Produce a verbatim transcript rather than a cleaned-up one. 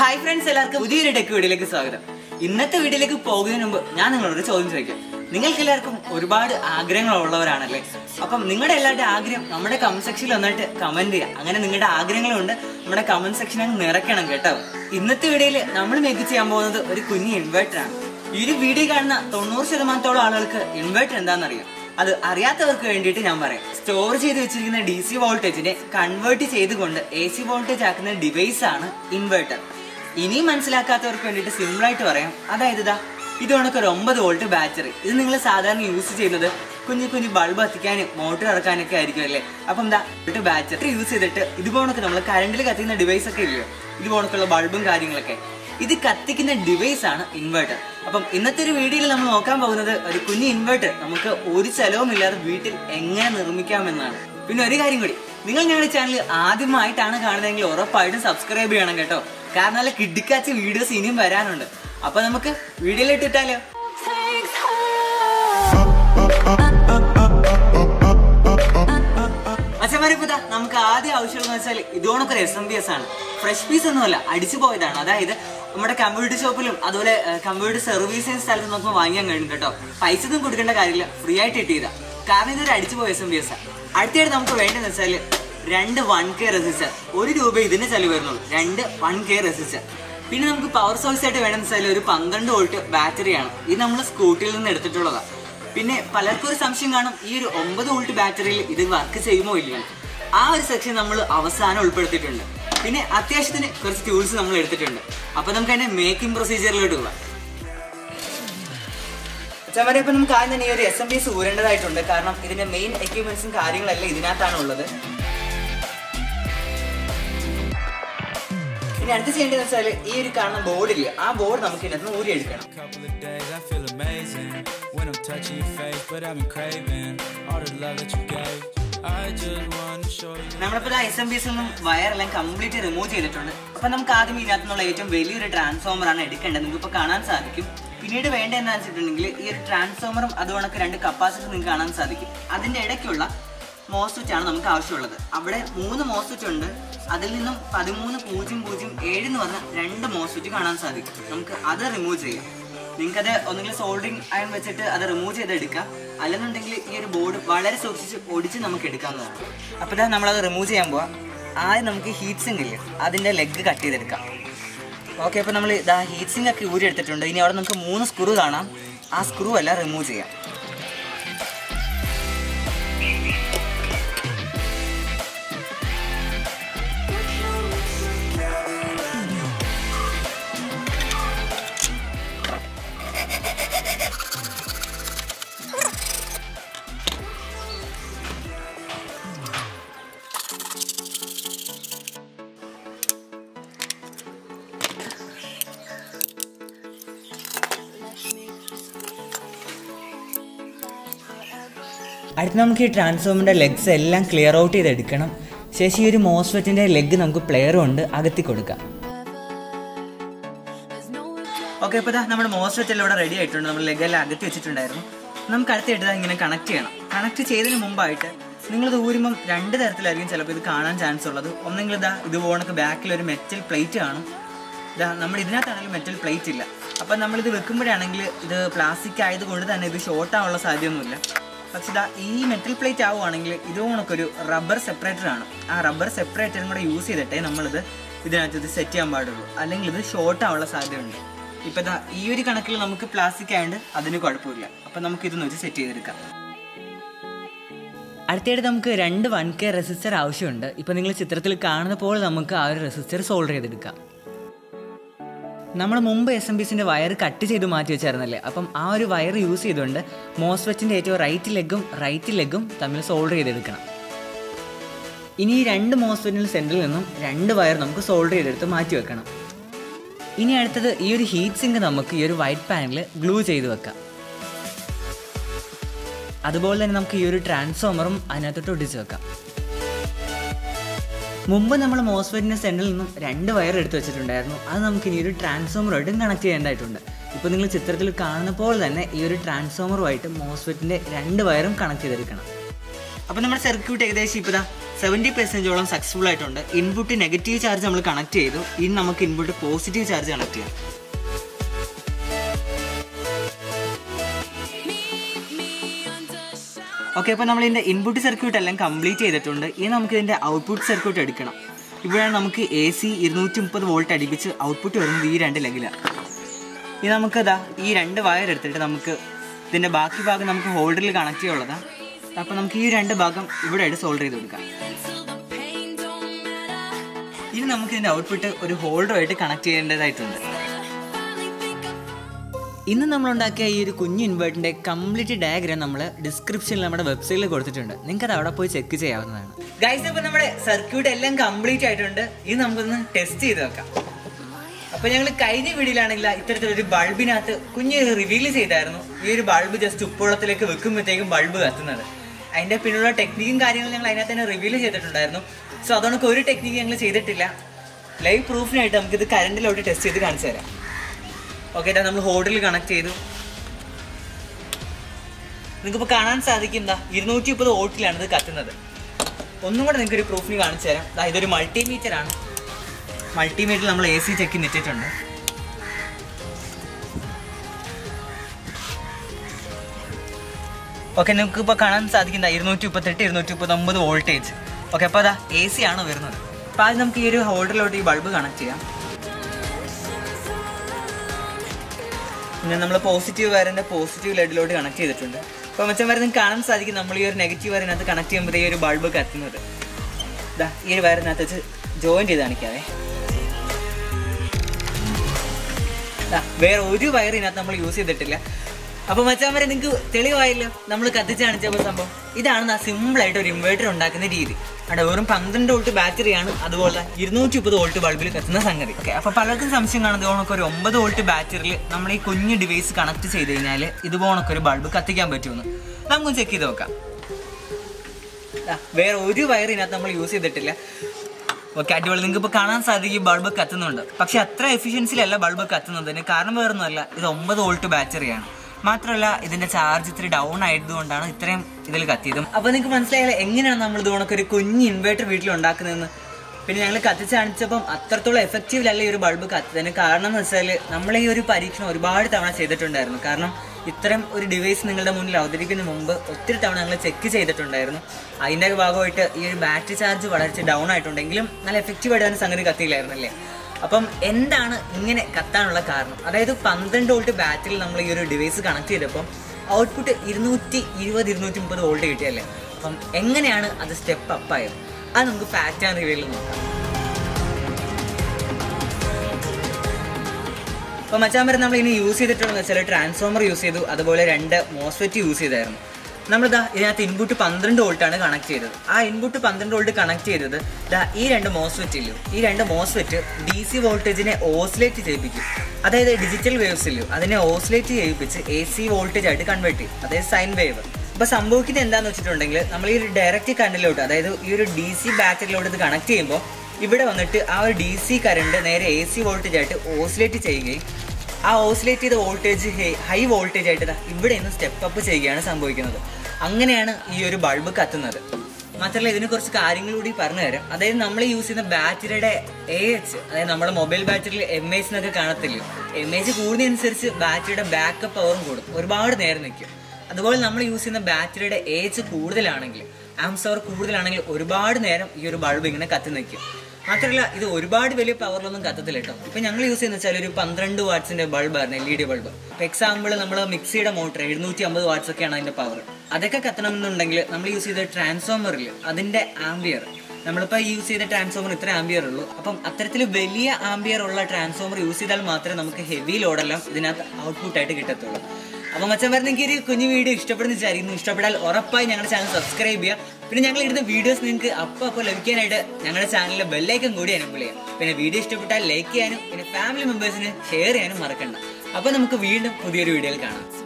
Hi friends, എല്ലാവർക്കും പുതിയൊരു tech വീഡിയോയിലേക്ക് സ്വാഗതം. ഇന്നത്തെ വീഡിയോയിലേക്ക് പോകുന്നതിന് മുമ്പ് ഞാൻ നിങ്ങളോട് ചോദ്യം ചോദിക്കാം. നിങ്ങൾക്ക് എല്ലാവർക്കും ഒരുപാട് ആഗ്രഹങ്ങൾ ഉള്ളവരാണല്ലേ? അപ്പം നിങ്ങളുടെ എല്ലാവരുടെ ആഗ്രഹം നമ്മുടെ കമന്റ് സെക്ഷനിൽ വന്നിട്ട് കമന്റ് ചെയ്യുക. അങ്ങനെ നിങ്ങളുടെ ആഗ്രഹങ്ങളുണ്ട് നമ്മുടെ കമന്റ് സെക്ഷനിൽ നിറയ്ക്കണം കേട്ടോ. ഇന്നത്തെ വീഡിയോയിൽ നമ്മൾ മേക്ക് ചെയ്യാൻ പോകുന്നത് ഒരു കുഞ്ഞ് ഇൻവെർട്ടർ ആണ്. ഈ ഒരു വീഡിയോ കാണുന്ന തൊണ്ണൂറ് ശതമാനത്തോളം ആളുകൾക്ക് ഇൻവെർട്ടർ എന്താണെന്നറിയാം. അത് അറിയാത്തവർക്ക് വേണ്ടിയിട്ട് ഞാൻ പറയാം. സ്റ്റോർ ചെയ്ത് വെച്ചിരിക്കുന്ന ഡി സി വോൾട്ടേജിനെ കൺവേർട്ട് ചെയ്തുകൊണ്ട് എ സി വോൾട്ടേജ് ആക്കുന്ന ഡിവൈസ് ആണ് ഇൻവെർട്ടർ. ഇനിയും മനസ്സിലാക്കാത്തവർക്ക് വേണ്ടിയിട്ട് സിമ്പിൾ ആയിട്ട് പറയാം. അതായത് ഇതാ ഇത് കണക്ക് ഒരു ഒമ്പത് വോൾട്ട് ബാറ്ററി. ഇത് നിങ്ങൾ സാധാരണ യൂസ് ചെയ്യുന്നത് കുഞ്ഞു കുഞ്ഞു ബൾബ് കത്തിക്കാനും മോട്ടോർ ഇറക്കാനൊക്കെ ആയിരിക്കും അല്ലേ? അപ്പം എന്താ വോൾട്ട് ബാറ്ററി യൂസ് ചെയ്തിട്ട് ഇതുപോണക്ക് നമ്മൾ കറണ്ടിൽ കത്തിക്കുന്ന ഡിവൈസ് ഒക്കെ ഇല്ലയോ, ഇതുപോണക്കുള്ള ബൾബും കാര്യങ്ങളൊക്കെ, ഇത് കത്തിക്കുന്ന ഡിവൈസ് ആണ് ഇൻവെർട്ടർ. അപ്പം ഇന്നത്തെ ഒരു വീഡിയോയിൽ നമ്മൾ നോക്കാൻ പോകുന്നത് ഒരു കുഞ്ഞു ഇൻവെർട്ടർ നമുക്ക് ഒരു ചെലവും ഇല്ലാതെ വീട്ടിൽ എങ്ങനെ നിർമ്മിക്കാമെന്നാണ്. പിന്നെ ഒരു കാര്യം കൂടി, നിങ്ങൾ ഞങ്ങളുടെ ചാനൽ ആദ്യമായിട്ടാണ് കാണുന്നതെങ്കിൽ ഉറപ്പായിട്ടും സബ്സ്ക്രൈബ് ചെയ്യണം കേട്ടോ. കാരണം നല്ല കിഡിക്കാച്ച വീഡിയോസ് ഇനിയും വരാനുണ്ട്. അപ്പൊ നമുക്ക് വീഡിയോയിലിട്ട് ഇട്ടാലോ? അച്ഛന്മാരിപ്പോ നമുക്ക് ആദ്യം ആവശ്യമുള്ളതെന്ന് വെച്ചാൽ ഇതോണൊക്കെ എസ് എം ബി എസ് ആണ്. ഫ്രഷ് പീസ് ഒന്നുമല്ല, അടിച്ചു പോയതാണ്. അതായത് നമ്മുടെ കമ്പ്യൂട്ടർ ഷോപ്പിലും അതുപോലെ കമ്പ്യൂട്ടർ സർവീസ് ചെയ്യുന്ന സ്ഥലത്ത് നമുക്ക് വാങ്ങിയാൻ കഴിയും കേട്ടോ. പൈസ ഒന്നും കൊടുക്കേണ്ട കാര്യമില്ല, ഫ്രീ ആയിട്ട് ഇട്ടിയതാ. കാരണം ഇതൊരു അടിച്ചു പോയ എസ് എം ബി എസ് ആണ്. അടുത്തായിട്ട് നമുക്ക് വേണ്ടതെന്ന് വെച്ചാൽ രണ്ട് വൺ കെ റെസിസ്റ്റർ. ഒരു രൂപ ഇതിന് ചെലവ് വരുന്നുള്ളൂ. രണ്ട് വൺ കെ റെസിസ്റ്റർ. പിന്നെ നമുക്ക് പവർ സോഴ്സ് ആയിട്ട് വേണമെന്ന് വെച്ചാൽ ഒരു പന്ത്രണ്ട് വോൾട്ട് ബാറ്ററിയാണ്. ഇത് നമ്മൾ സ്കൂട്ടിയിൽ നിന്ന് എടുത്തിട്ടുള്ളതാണ്. പിന്നെ പലർക്കും ഒരു സംശയം കാണും, ഈ ഒരു ഒമ്പത് വോൾട്ട് ബാറ്ററിയിൽ ഇത് വർക്ക് ചെയ്യുമോ ഇല്ലയോ. ആ ഒരു സെക്ഷൻ നമ്മൾ അവസാനം ഉൾപ്പെടുത്തിയിട്ടുണ്ട്. പിന്നെ അത്യാവശ്യത്തിന് കുറച്ച് ടൂൾസ് നമ്മൾ എടുത്തിട്ടുണ്ട്. അപ്പൊ നമുക്ക് അതിന്റെ മേക്കിംഗ് പ്രൊസീജിയറിലോട്ട് പോകാം. ചമര ഇപ്പൊ നമുക്ക് ആദ്യം തന്നെ ഈ ഒരു എസ് എം ബി എസ് ഊരേണ്ടതായിട്ടുണ്ട്. കാരണം ഇതിന്റെ മെയിൻ എക്യുപ്മെന്റ്സും കാര്യങ്ങളെല്ലാം ഇതിനകത്താണ് ഉള്ളത്. ഇനി അടുത്ത് ചെയ്യേണ്ടതെന്ന് വെച്ചാൽ ഈ ഒരു കാണുന്ന ബോർഡില് ആ ബോർഡ് നമുക്ക് ഇതിനകത്ത് ഊരി എടുക്കണം. നമ്മളിപ്പോ എസ് എം ബി എസിൽ നിന്നും വയറെല്ലാം കംപ്ലീറ്റ് റിമൂവ് ചെയ്തിട്ടുണ്ട്. അപ്പൊ നമുക്ക് ആദ്യം ഇതിനകത്തുള്ള ഏറ്റവും വലിയൊരു ട്രാൻസ്ഫോമർ ആണ് എടുക്കേണ്ടത്. നിങ്ങൾക്ക് ഇപ്പൊ കാണാൻ സാധിക്കും. പിന്നീട് വേണ്ട എന്താ വെച്ചിട്ടുണ്ടെങ്കിൽ ഈ ഒരു ട്രാൻസ്ഫോമറും അതുകൊണ്ടൊക്കെ രണ്ട് കപ്പാസിറ്റർ നിങ്ങൾക്ക് കാണാൻ സാധിക്കും. അതിന്റെ ഇടയ്ക്കുള്ള മോസ്ഫെറ്റ് ആണ് നമുക്ക് ആവശ്യമുള്ളത്. അവിടെ മൂന്ന് മോസ്ഫെറ്റ് ഉണ്ട്. അതിൽ നിന്നും പതിമൂന്ന് പൂജ്യം പൂജ്യം ഏഴ് എന്ന് പറഞ്ഞ രണ്ട് മോസ്ഫെറ്റ് കാണാൻ സാധിക്കും. നമുക്ക് അത് റിമൂവ് ചെയ്യാം. നിങ്ങൾക്കത് ഒന്നുകിൽ സോൾഡറിങ് അയൺ വെച്ചിട്ട് അത് റിമൂവ് ചെയ്തെടുക്കാം. അല്ലെന്നുണ്ടെങ്കിൽ ഈ ഒരു ബോർഡ് വളരെ സൂക്ഷിച്ച് ഒടിച്ച് നമുക്ക് എടുക്കാവുന്നതാണ്. അപ്പോൾ ഇതാ നമ്മളത് റിമൂവ് ചെയ്യാൻ പോവാം. ആദ്യം നമുക്ക് ഹീറ്റ് സിങ്ക് ഇല്ലേ, അതിൻ്റെ ലെഗ് കട്ട് ചെയ്തെടുക്കാം. ഓക്കെ, അപ്പോൾ നമ്മൾ ഇതാ ഹീറ്റ് സിങ്ക് ഒക്കെ ഊരി എടുത്തിട്ടുണ്ട്. ഇനി അവിടെ നമുക്ക് മൂന്ന് സ്ക്രൂ കാണാം. ആ സ്ക്രൂ എല്ലാം റിമൂവ് ചെയ്യാം. അടുത്ത് നമുക്ക് ഈ ട്രാൻസ്ഫോമറിൻ്റെ ലെഗ്സ് എല്ലാം ക്ലിയർ ഔട്ട് ചെയ്തെടുക്കണം. ശേഷം ഈ ഒരു മോസ്ഫെറ്റിൻ്റെ ലെഗ് നമുക്ക് പ്ലെയർ കൊണ്ട് അകത്തി കൊടുക്കാം. ഓക്കെ, ഇപ്പോൾ ഇതാ നമ്മുടെ മോസ്ഫെറ്റ് എല്ലാം ഇവിടെ റെഡി ആയിട്ടുണ്ട്. നമ്മൾ ലെഗ് എല്ലാം അകത്തി വെച്ചിട്ടുണ്ടായിരുന്നു. നമുക്ക് അടുത്തിട്ട് ഇങ്ങനെ കണക്ട് ചെയ്യണം. കണക്ട് ചെയ്തതിന് മുമ്പായിട്ട് നിങ്ങളിത് ഊരുമ്പം രണ്ട് തരത്തിലായിരിക്കും ചിലപ്പോൾ ഇത് കാണാൻ ചാൻസ് ഉള്ളത്. ഒന്നെങ്കിൽ ഇതാ ഇതുപോണക്ക് ബാക്കിൽ ഒരു മെറ്റൽ പ്ലേറ്റ് കാണും. ഇതാ നമ്മൾ ഇതിനകത്താണെങ്കിലും മെറ്റൽ പ്ലേറ്റ് ഇല്ല. അപ്പം നമ്മളിത് വെക്കുമ്പോഴാണെങ്കിൽ ഇത് പ്ലാസ്റ്റിക് ആയതുകൊണ്ട് തന്നെ ഇത് ഷോർട്ട് ആവാനുള്ള സാധ്യതയൊന്നുമില്ല. പക്ഷെ ഇതാ ഈ മെറ്റൽ പ്ലേറ്റ് ആവുകയാണെങ്കിൽ ഇതുകൊണ്ടൊരു റബ്ബർ സെപ്പറേറ്റർ ആണ്. ആ റബ്ബർ സെപ്പറേറ്ററും കൂടെ യൂസ് ചെയ്തിട്ടേ നമ്മളിത് ഇതിനകത്ത് ഇത് സെറ്റ് ചെയ്യാൻ പാടുള്ളൂ. അല്ലെങ്കിൽ ഇത് ഷോർട്ട് ആവാനുള്ള സാധ്യതയുണ്ട്. ഇപ്പം ഇതാ ഈ ഒരു കണക്കിൽ നമുക്ക് പ്ലാസ്റ്റിക് ആയതുകൊണ്ട് അതിന് കുഴപ്പമില്ല. അപ്പം നമുക്ക് ഇതൊന്ന് വെച്ച് സെറ്റ് ചെയ്തെടുക്കാം. അടുത്തായിട്ട് നമുക്ക് രണ്ട് വൺ കെ റെസിസ്റ്റർ ആവശ്യമുണ്ട്. ഇപ്പം നിങ്ങൾ ചിത്രത്തിൽ കാണുന്ന പോലെ നമുക്ക് ആ ഒരു റെസിസ്റ്റർ സോൾഡർ ചെയ്തെടുക്കാം. നമ്മൾ മുമ്പ് എസ് എം ബി എസിൻ്റെ വയർ കട്ട് ചെയ്ത് മാറ്റി വെച്ചായിരുന്നല്ലേ? അപ്പം ആ ഒരു വയർ യൂസ് ചെയ്തുകൊണ്ട് മോസ്ഫെറ്റിൻ്റെ ഏറ്റവും റൈറ്റ് ലെഗും റൈറ്റ് ലെഗും തമ്മിൽ സോൾഡർ ചെയ്തെടുക്കണം. ഇനി ഈ രണ്ട് മോസ്ഫെറ്റിൻ്റെ സെൻറ്ററിൽ നിന്നും രണ്ട് വയർ നമുക്ക് സോൾഡർ ചെയ്തെടുത്ത് മാറ്റി വെക്കണം. ഇനി അടുത്തത് ഈ ഒരു ഹീറ്റ് സിങ്ക് നമുക്ക് ഈ ഒരു വൈറ്റ് പാനലിൽ ഗ്ലൂ ചെയ്ത് വെക്കാം. അതുപോലെ തന്നെ നമുക്ക് ഈ ഒരു ട്രാൻസ്ഫോമറും അതിനകത്തോട്ട് ഒട്ടിച്ച് വെക്കാം. മുമ്പ് നമ്മൾ മോസ്ഫെറ്റിൻ്റെ സെൻറ്ററിൽ നിന്നും രണ്ട് വയർ എടുത്ത് വെച്ചിട്ടുണ്ടായിരുന്നു. അത് നമുക്ക് ഇനി ഒരു ട്രാൻസ്ഫോമറുമായിട്ടും കണക്ട് ചെയ്യേണ്ടതായിട്ടുണ്ട്. ഇപ്പോൾ നിങ്ങൾ ചിത്രത്തിൽ കാണുന്ന പോലെ തന്നെ ഈ ഒരു ട്രാൻസ്ഫോമറുമായിട്ട് മോസ്ഫെറ്റിൻ്റെ രണ്ട് വയറും കണക്ട് ചെയ്തെടുക്കണം. അപ്പോൾ നമ്മുടെ സർക്യൂട്ട് ഏകദേശം ഇപ്പോൾ സെവൻറ്റി പെർസെൻറ്റോളം സക്സസ്ഫുൾ ആയിട്ടുണ്ട്. ഇൻപുട്ട് നെഗറ്റീവ് ചാർജ് നമ്മൾ കണക്ട് ചെയ്തു. ഇനി നമുക്ക് ഇൻപുട്ട് പോസിറ്റീവ് ചാർജ് കണക്ട് ചെയ്യാം. ഓക്കെ, അപ്പോൾ നമ്മൾ ഇതിൻ്റെ ഇൻപുട്ട് സർക്യൂട്ട് എല്ലാം കംപ്ലീറ്റ് ചെയ്തിട്ടുണ്ട്. ഇനി നമുക്ക് ഇതിൻ്റെ ഔട്ട്പുട്ട് സർക്യൂട്ട് എടുക്കണം. ഇവിടെയാണ് നമുക്ക് എ സി ഇരുന്നൂറ്റി മുപ്പത് വോൾട്ട് അടിപ്പിച്ച് ഔട്ട്പുട്ട് വരുന്നത് ഈ രണ്ട് ലെഗിലാണ്. ഇനി നമുക്കതാ ഈ രണ്ട് വയർ എടുത്തിട്ട് നമുക്ക് ഇതിൻ്റെ ബാക്കി ഭാഗം നമുക്ക് ഹോൾഡറിൽ കണക്ട് ചെയ്യാനുള്ളതാണ്. അപ്പോൾ നമുക്ക് ഈ രണ്ട് ഭാഗം ഇവിടെ ആയിട്ട് സോൾഡർ ചെയ്ത് കൊടുക്കാം. ഇനി നമുക്ക് ഇതിൻ്റെ ഔട്ട്പുട്ട് ഒരു ഹോൾഡറുമായിട്ട് കണക്ട് ചെയ്യേണ്ടതായിട്ടുണ്ട്. ഇന്ന് നമ്മളുണ്ടാക്കിയ ഈ ഒരു കുഞ്ഞു ഇൻവേർട്ടറിൻ്റെ കംപ്ലീറ്റ് ഡയഗ്രാം നമ്മൾ ഡിസ്ക്രിപ്ഷനിൽ നമ്മുടെ വെബ്സൈറ്റിൽ കൊടുത്തിട്ടുണ്ട്. നിങ്ങൾക്ക് അത് അവിടെ പോയി ചെക്ക് ചെയ്യാവുന്നതാണ്. ഗൈസ്, അപ്പോൾ നമ്മുടെ സർക്യൂട്ട് എല്ലാം കംപ്ലീറ്റ് ആയിട്ടുണ്ട്. ഇത് നമുക്കൊന്ന് ടെസ്റ്റ് ചെയ്ത് നോക്കാം. അപ്പോൾ ഞങ്ങൾ കഴിഞ്ഞ വീഡിയോയിലാണെങ്കിൽ ഇത്തരത്തിലൊരു ബൾബിനകത്ത് കുഞ്ഞ് റിവീൽ ചെയ്തായിരുന്നു. ഈ ഒരു ബൾബ് ജസ്റ്റ് ഉപ്പുവെള്ളത്തിലേക്ക് വെക്കുമ്പോഴത്തേക്കും ബൾബ് കത്തുന്നത്. അതിൻ്റെ പിന്നിലുള്ള ടെക്നിക്കും കാര്യങ്ങളും ഞങ്ങൾ അതിനകത്ത് തന്നെ റിവീൽ ചെയ്തിട്ടുണ്ടായിരുന്നു. സോ അതുകൊണ്ട് ഒരു ടെക്നിക്ക് ഞങ്ങൾ ചെയ്തിട്ടില്ല. ലൈവ് പ്രൂഫിനായിട്ട് നമുക്കിത് കറണ്ടിലോട്ട് ടെസ്റ്റ് ചെയ്ത് കാണിച്ചു തരാം. ഓക്കെ, നമ്മൾ ഹോൾഡറിൽ കണക്ട് ചെയ്തു. നിങ്ങൾക്കിപ്പോൾ കാണാൻ സാധിക്കും എന്താ ഇരുന്നൂറ്റി മുപ്പത് വോൾട്ടിലാണ് ഇത് കത്തുന്നത്. ഒന്നും കൂടെ നിങ്ങൾക്കൊരു പ്രൂഫിന് കാണിച്ചു തരാം. ഇതൊരു മൾട്ടിമീറ്റർ ആണ്. മൾട്ടിമീറ്ററിൽ നമ്മൾ എ സി ചെക്ക് ഇട്ടിട്ടുണ്ട്. ഓക്കെ, നിങ്ങൾക്ക് ഇപ്പോൾ കാണാൻ സാധിക്കുന്ന ഇരുന്നൂറ്റി മുപ്പത്തെട്ട് ഇരുന്നൂറ്റി മുപ്പത്തൊമ്പത് വോൾട്ടേജ്. ഓക്കെ, അപ്പോൾ അതാ എ സി ആണ് വരുന്നത്. അപ്പോൾ ആദ്യം നമുക്ക് ഈ ഒരു ഹോൾഡറിലോട്ട് ഈ ബൾബ് കണക്ട് ചെയ്യാം. പിന്നെ നമ്മൾ പോസിറ്റീവ് വയറിൻ്റെ പോസിറ്റീവ് ലെഡിലോട്ട് കണക്ട് ചെയ്തിട്ടുണ്ട്. അപ്പോൾ മച്ചം വരെ നിങ്ങൾക്ക് കാണാൻ സാധിക്കും നമ്മൾ ഈ ഒരു നെഗറ്റീവ് വയറിനകത്ത് കണക്ട് ചെയ്യുമ്പോൾ ഈ ഒരു ബൾബ് കത്തുന്നത്. ഇതാ ഈ ഒരു വയറിനകത്ത് വെച്ച് ജോയിൻ ചെയ്ത് കാണിക്കാവേ. വേറെ ഒരു വയർ ഇതിനകത്ത് നമ്മൾ യൂസ് ചെയ്തിട്ടില്ല. അപ്പോൾ മച്ചാൻ വരെ നിങ്ങൾക്ക് തെളിവായല്ലോ നമ്മൾ കത്തിച്ച് കാണിച്ചപ്പോൾ സംഭവം. ഇതാണ് സിമ്പിളായിട്ട് ഒരു ഇൻവേർട്ടർ ഉണ്ടാക്കുന്ന രീതി. അവിടെ വെറും പന്ത്രണ്ട് വോൾട്ട് ബാറ്ററിയാണ്, അതുപോലെ ഇരുന്നൂറ്റി മുപ്പത് വോൾട്ട് ബൾബിൽ കത്തുന്ന സംഗതി. ഓക്കെ, അപ്പോൾ പലർക്കും സംശയം കാണുന്നത് ഇതുപോലൊക്കെ ഒരു ഒമ്പത് വോൾട്ട് ബാറ്ററിയിൽ നമ്മൾ ഈ കുഞ്ഞ് ഡിവൈസ് കണക്ട് ചെയ്ത് കഴിഞ്ഞാൽ ഇതുപോലൊക്കെ ഒരു ബൾബ് കത്തിക്കാൻ പറ്റുമെന്ന് നമുക്കൊന്ന് ചെക്ക് ചെയ്ത് നോക്കാം. വേറെ ഒരു വയർ ഇതിനകത്ത് നമ്മൾ യൂസ് ചെയ്തിട്ടില്ല. ഓക്കെ, അടിപൊളി. നിങ്ങൾക്ക് ഇപ്പോൾ കാണാൻ സാധിക്കും ബൾബ് കത്തുന്നുണ്ട്. പക്ഷെ അത്ര എഫിഷ്യൻസിലല്ല ബൾബ് കത്തുന്നതിന് കാരണം വേറൊന്നുമല്ല, ഇത് ഒമ്പത് വോൾട്ട് ബാറ്ററിയാണ്. മാത്രമല്ല ഇതിന്റെ ചാർജ് ഇത്തിരി ഡൗൺ ആയതുകൊണ്ടാണ് ഇത്രയും ഇതിൽ കത്തിയതും. അപ്പോൾ നിങ്ങൾക്ക് മനസ്സിലായാലും എങ്ങനെയാണ് നമ്മൾ ഇതുകൊണ്ടൊക്കെ ഒരു കുഞ്ഞ് ഇൻവേർട്ടർ വീട്ടിൽ ഉണ്ടാക്കുന്നതെന്ന്. പിന്നെ ഞങ്ങൾ കത്തിച്ച് കാണിച്ചപ്പം അത്രത്തോളം എഫക്റ്റീവിലല്ല ഈ ഒരു ബൾബ് കത്തുന്നതിന് കാരണം എന്ന് വെച്ചാൽ നമ്മൾ ഈ ഒരു പരീക്ഷണം ഒരുപാട് തവണ ചെയ്തിട്ടുണ്ടായിരുന്നു. കാരണം ഇത്തരം ഒരു ഡിവൈസ് നിങ്ങളുടെ മുന്നിൽ അവതരിപ്പിക്കുന്ന മുമ്പ് ഒത്തിരി തവണ ഞങ്ങൾ ചെക്ക് ചെയ്തിട്ടുണ്ടായിരുന്നു. അതിൻ്റെ ഭാഗമായിട്ട് ഈ ഒരു ബാറ്ററി ചാർജ് വളരെ ഡൗൺ ആയിട്ടുണ്ടെങ്കിലും നല്ല എഫക്റ്റീവായിട്ട് തന്നെ സംഗതി കത്തിയില്ലായിരുന്നല്ലേ. അപ്പം എന്താണ് ഇങ്ങനെ കത്താനുള്ള കാരണം? അതായത് പന്ത്രണ്ട് വോൾട്ട് ബാറ്ററിയിൽ നമ്മൾ ഈ ഒരു ഡിവൈസ് കണക്ട് ചെയ്തപ്പം ഔട്ട്പുട്ട് ഇരുന്നൂറ്റി ഇരുപത് ഇരുന്നൂറ്റി മുപ്പത് വോൾട്ട് കിട്ടിയല്ലേ. അപ്പം എങ്ങനെയാണ് അത് സ്റ്റെപ്പ് അപ്പ് ആയത്? അത് നമുക്ക് പാറ്റേൺ റിവ്യൂവിൽ നോക്കാം. അപ്പോൾ മച്ചാൻ വരെ നമ്മൾ ഇനി യൂസ് ചെയ്തിട്ടുള്ളതെന്ന് വെച്ചാൽ ട്രാൻസ്ഫോമർ യൂസ് ചെയ്തു, അതുപോലെ രണ്ട് മോസ്ഫെറ്റ് യൂസ് ചെയ്തായിരുന്നു. നമ്മളിതാ ഇതിനകത്ത് ഇൻപുട്ട് പന്ത്രണ്ട് വോൾട്ടാണ് കണക്ട് ചെയ്തത്. ആ ഇൻപുട്ട് പന്ത്രണ്ട് വോൾട്ട് കണക്ട് ചെയ്തത് ഇതാ ഈ രണ്ട് മോസ്ഫെറ്റ് ഇല്ലു ഈ രണ്ട് മോസ്ഫെറ്റ് ഡി സി വോൾട്ടേജിനെ ഓസിലേറ്റ് ചെയ്യിപ്പിക്കും. അതായത് ഡിജിറ്റൽ വേവ്സ് ഇല്ലു അതിനെ ഓസിലേറ്റ് ചെയ്യിപ്പിച്ച് എ സി വോൾട്ടേജ് ആയിട്ട് കൺവേർട്ട് ചെയ്യും, അതായത് സൈൻ വേവ്. അപ്പോൾ സംഭവിക്കുന്നത് എന്താണെന്ന് വെച്ചിട്ടുണ്ടെങ്കിൽ നമ്മൾ ഈ ഒരു ഡയറക്റ്റ് കറണ്ടിലോട്ട്, അതായത് ഈ ഒരു ഡി സി ബാറ്ററിയിലോട്ട് ഇത് കണക്ട് ചെയ്യുമ്പോൾ ഇവിടെ വന്നിട്ട് ആ ഒരു ഡി സി കറണ്ട് നേരെ എ സി വോൾട്ടേജ് ആയിട്ട് ഓസിലേറ്റ് ചെയ്യുകയും ആ ഓസിലേറ്റ് ചെയ്ത വോൾട്ടേജ് ഹൈ വോൾട്ടേജ് ആയിട്ട് ഇവിടെ നിന്ന് സ്റ്റെപ്പ് അപ്പ് ചെയ്യുകയാണ് സംഭവിക്കുന്നത്. അങ്ങനെയാണ് ഈ ഒരു ബൾബ് കത്തുന്നത്. മാത്രമല്ല ഇതിനെ കുറച്ച് കാര്യങ്ങൾ കൂടി പറഞ്ഞു തരാം. അതായത് നമ്മൾ യൂസ് ചെയ്യുന്ന ബാറ്ററിയുടെ എ എച്ച്, അതായത് നമ്മുടെ മൊബൈൽ ബാറ്ററിയിൽ എം എച്ച് എന്നൊക്കെ കാണത്തില്ല. എം എച്ച് കൂടുന്നതനുസരിച്ച് ബാറ്ററിയുടെ ബാക്കപ്പ് പവറും കൂടും, ഒരുപാട് നേരം നിൽക്കും. അതുപോലെ നമ്മൾ യൂസ് ചെയ്യുന്ന ബാറ്ററിയുടെ എ എച്ച് കൂടുതലാണെങ്കിൽ, ആംസ് പവർ കൂടുതലാണെങ്കിൽ ഒരുപാട് നേരം ഈ ഒരു ബൾബ് ഇങ്ങനെ കത്തി നിൽക്കും. മാത്രമല്ല ഇത് ഒരുപാട് വലിയ പവറിലൊന്നും കത്തത്തില്ല കേട്ടോ. ഇപ്പം ഞങ്ങൾ യൂസ് ചെയ്യുന്ന വെച്ചാൽ ഒരു പന്ത്രണ്ട് വാട്ട്സിന്റെ ബൾബായിരുന്നു, എൽ ഇ ഡി ബൾബ്. ഇപ്പം എക്സാമ്പിൾ നമ്മൾ മിക്സിയുടെ മോട്ടർ എഴുന്നൂറ്റി അമ്പത് വാട്ട്സ് ഒക്കെയാണ് അതിന്റെ പവർ. അതൊക്കെ കത്തണമെന്നുണ്ടെങ്കിൽ നമ്മൾ യൂസ് ചെയ്ത ട്രാൻസ്ഫോമറിൽ അതിന്റെ ആംബിയർ, നമ്മളിപ്പോൾ യൂസ് ചെയ്ത ട്രാൻസ്ഫോമർ ഇത്ര ആംബിയർ ഉള്ളൂ. അപ്പം അത്തരത്തിൽ വലിയ ആംബിയർ ഉള്ള ട്രാൻസ്ഫോമർ യൂസ് ചെയ്താൽ മാത്രമേ നമുക്ക് ഹെവി ലോഡെല്ലാം ഇതിനകത്ത് ഔട്ട്പുട്ടായിട്ട് കിട്ടത്തുള്ളൂ. അപ്പോൾ മച്ചാൻ പറഞ്ഞ എനിക്ക് ഒരു കുഞ്ഞു വീഡിയോ ഇഷ്ടപ്പെടുന്ന വിചാരിക്കുന്നു. ഇഷ്ടപ്പെട്ടാൽ ഉറപ്പായി ഞങ്ങളുടെ ചാനൽ സബ്സ്ക്രൈബ് ചെയ്യുക. പിന്നെ ഞങ്ങൾ ഇടുന്ന വീഡിയോസ് നിങ്ങൾക്ക് അപ്പോൾ അപ്പോൾ ലഭിക്കാനായിട്ട് ഞങ്ങളുടെ ചാനലിലെ ബെല്ലൈക്കൻ കൂടി എനേബിൾ ചെയ്യാം. പിന്നെ വീഡിയോ ഇഷ്ടപ്പെട്ടാൽ ലൈക്ക് ചെയ്യാനും പിന്നെ ഫാമിലി മെമ്പേഴ്സിന് ഷെയർ ചെയ്യാനും മറക്കണ്ട. അപ്പോൾ നമുക്ക് വീണ്ടും പുതിയൊരു വീഡിയോയിൽ കാണാം.